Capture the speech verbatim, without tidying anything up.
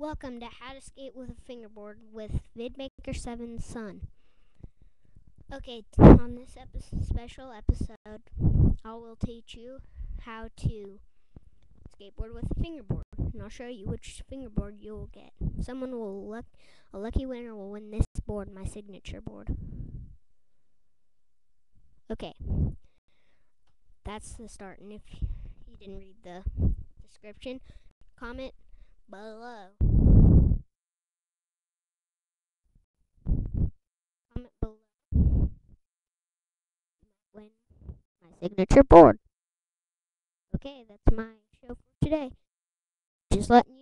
Welcome to How to Skate with a Fingerboard with VidMaker seven's son. Okay, on this epi- special episode, I will teach you how to skateboard with a fingerboard, and I'll show you which fingerboard you will get. Someone will luck, a lucky winner will win this board, my signature board. Okay, that's the start, and if you didn't read the description, comment below. Comment below. Win my signature board. Okay, that's my show for today. Just letting you